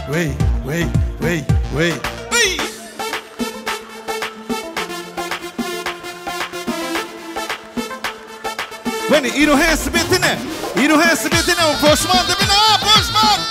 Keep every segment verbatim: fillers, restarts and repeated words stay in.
وي وي وي وي وي وين ايرو هاس بيتنا ايرو هاس بيتنا وبوشمان دبنا بوشمان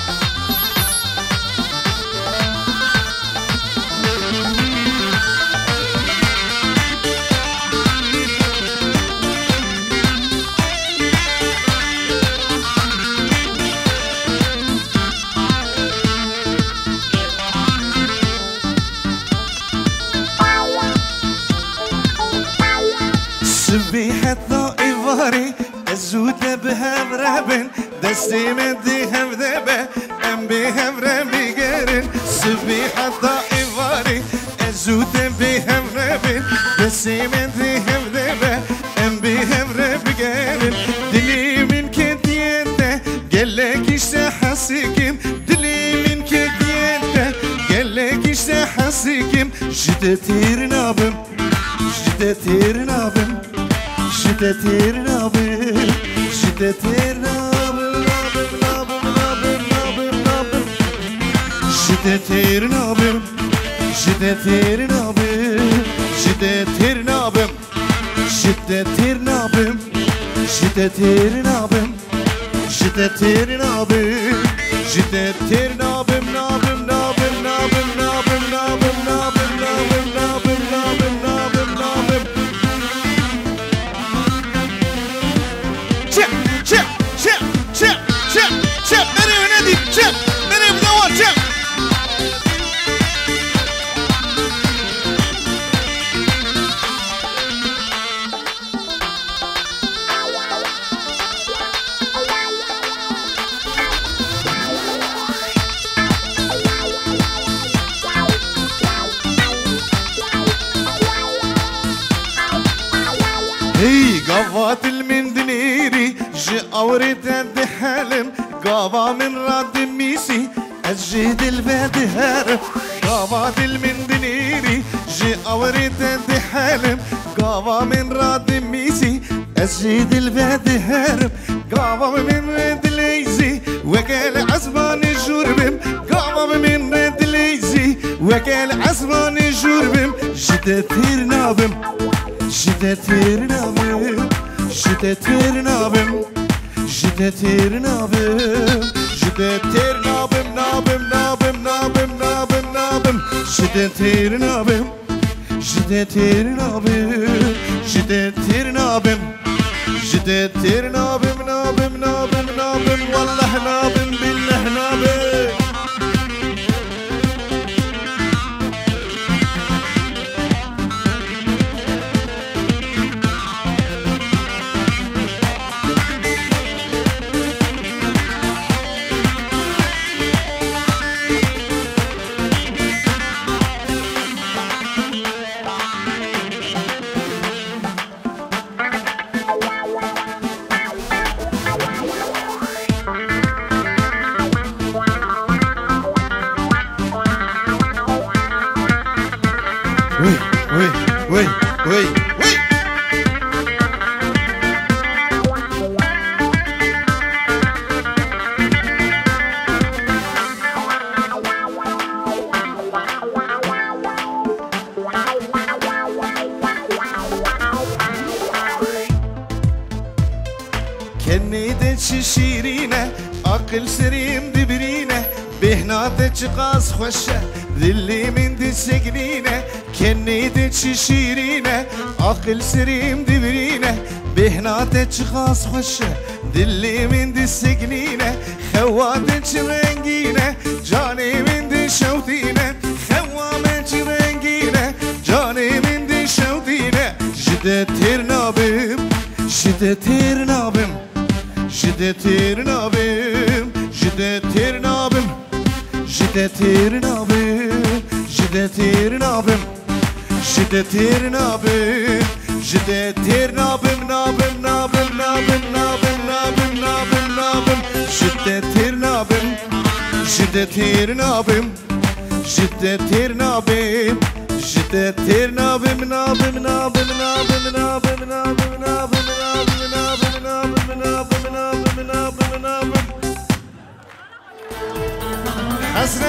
سبيحة ضائفاري الزودة بها برابن دستي مديها بذبة أم بها برابي قارن سبيحة ضائفاري الزودة بها برابن دستي مديها بذبة أم بها برابي قارن دلي من كديانتا قالك اشتا حسيكم دلي من كديانتا قالك اشتا حسيكم جدتير نابم جدتير نابم جدتير نابم جدتير نابم نابم نابم نابم نابم جدتير نابم جدتير نابم جدتير نابم جدتير نابم جدتير نابم جدتير نابم جدتير نابم نابم نابم نابم نابم نابم نابم نابم نابم نابم نابم نابم شب شب شب شب شب شب مريم نادي شب مريم دور شب هي قفات المندنيري جي أوريت عند حالم قافا من راد ميسي الجهد الباد هارب قافات المندنيري جي أوريت عند حالم قافا من راد ميسي الجهد الباد هارب قافا من راد ليزي وقال عزباني جربم قافا من راد ليزي وقال عزباني جربم جدتير نابم جدتير نابم جدتير نابم جدتير نابم جدتير نابم نابم نابم نابم نابم نابم جدتير نابم جدتير نابم جدتير نابم جدتير نابم نابم نابم نابم والله نابم بالله نابم وي وي وي وي وي كني دتش شيرينة أقل سريم دبرينة بهنا دتش قاس خوشة ذلي من دي سجنينة كني دتش شيرينة أقل سريم دبرينة بهنا دتش قاس خوشة ذلي من دي سجنينة خواتش رنجينة جاني من دي شوتينة خوامتش رنجينة جاني من دي شوتينة جدتير نابم جدتير نابم جدتير نابم جدتير نابم جدتير نابم جدتير نابم جدتير نابم جدتير نابم نابم نابم نابم نابم نابم نابم نابم جدتير نابم جدتير نابم جدتير نابم جدتير نابم نابم نابم نابم نابم نابم نابم نابم نابم نابم نابم نابم نابم نابم حسن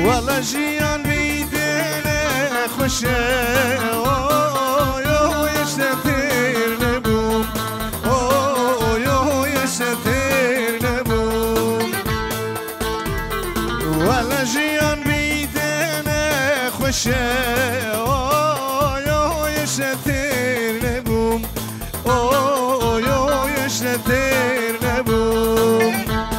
ولا جيان بيدنا خوشه اوه یو یشتر نبوم اوه یو یشتر نبوم ولا جيان بيدنا خوشه اوه یو یشتر نبوم اوه یو یشتر نبوم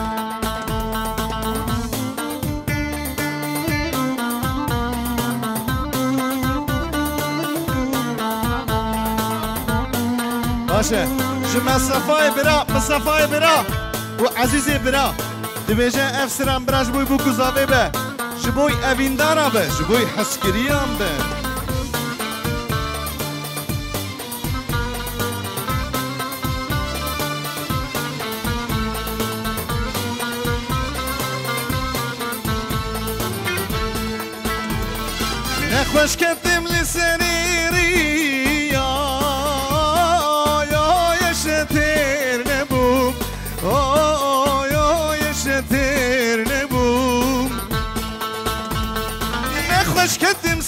باشه جو مصطفی برا مصطفی برا و عزیزی برا دبیجه افسران براش بوی بو کزاوی به جبوی اویندارا به جبوی حسکریان به نخوش کتیم لسنیری كدم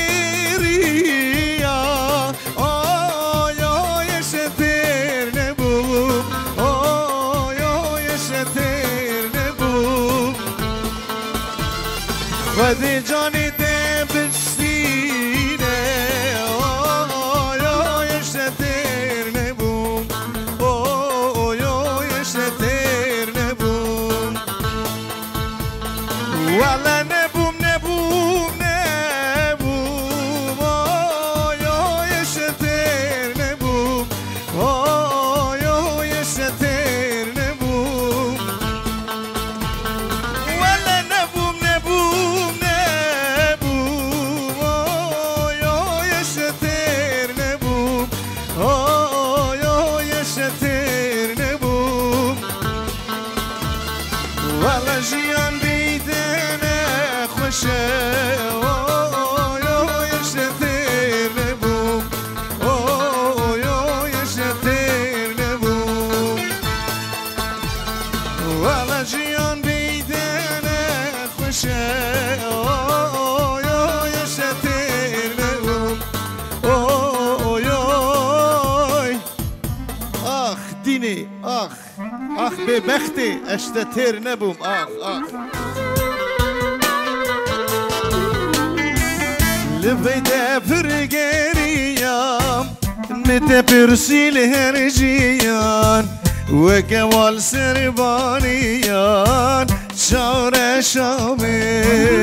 سريري اوه يو يشتر نبوم اوه يو يشتر نبوم خدي جاني دبشتينه اوه يو يشتر نبوم اوه يو يشتر نبوم ولا نبوم نبوم ولا جيان بيدنا خوشه اوه يو يشتر نبوم اوه يو يشتر نبوم ولا جيان بيدنا خوشه اوه يو يشتر نبوم اوه يو اخ ديني اخ آخ به بختی اشتتر نبوم آخ آخ لبیده پرگریم مت پرسیل هرجیان و گوال سربانیان شار شامه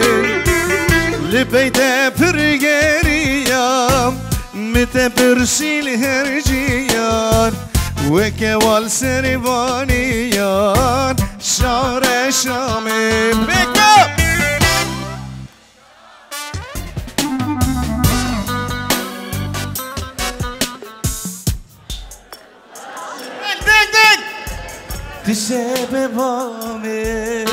لبیده پرگریم مت پرسیل هرجیان وكوال سربانيان شعر شامي بيك اب دك دك دك تشابه بامي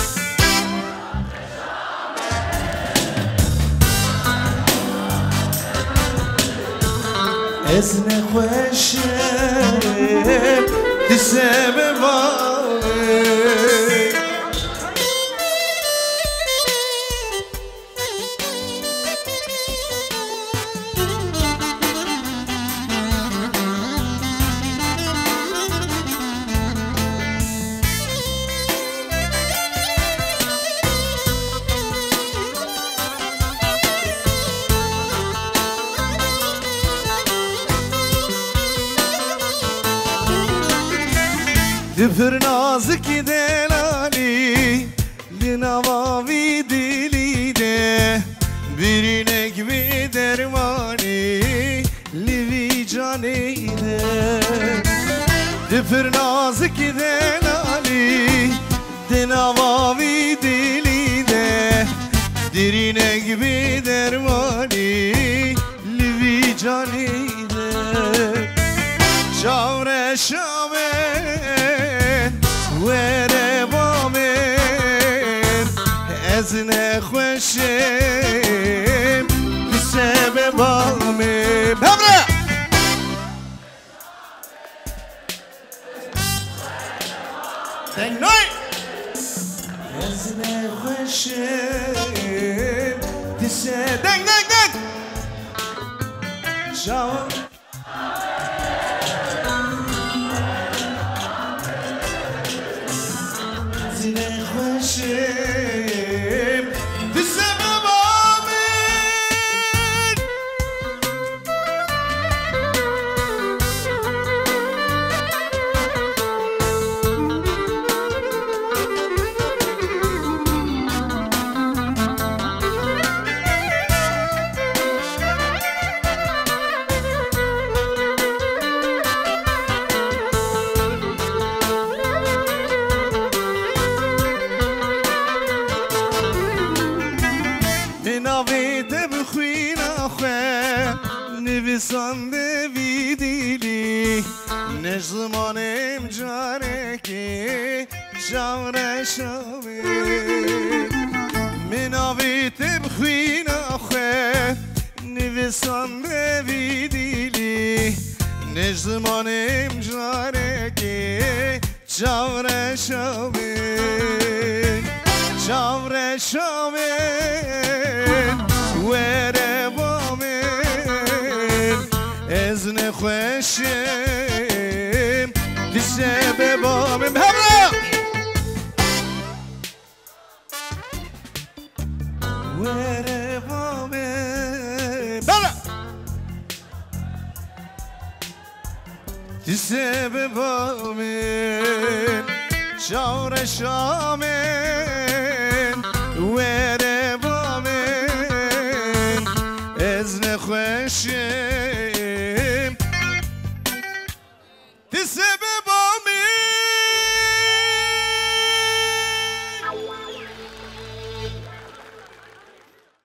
ازن خوشم دسم بامي دفر نازك دلالي لنواوي دلي ده برينك بدرماني لوي جاني ده دفر نازك دلالي لنواوي دلي ده برينك بدرماني لوي جاني ده شاور شامن وره بامن ازن خوشم بسم بامن ببره Thank you. ازنه خوشم دیسه دنگ دنگ دنگ شاور ازنه خوشم دیسه نویسنده ویدیلی نزمانم جاره که جاره شوه مناویت بخوین آخه نویسنده ویدیلی نزمانم جاره که جاره شوه جاره شوه وره بامه ازن خوشم دیسه به بامم همرا وره بامم بلا دیسه به بامم شاور شامم وره بامم ازن خوشم This is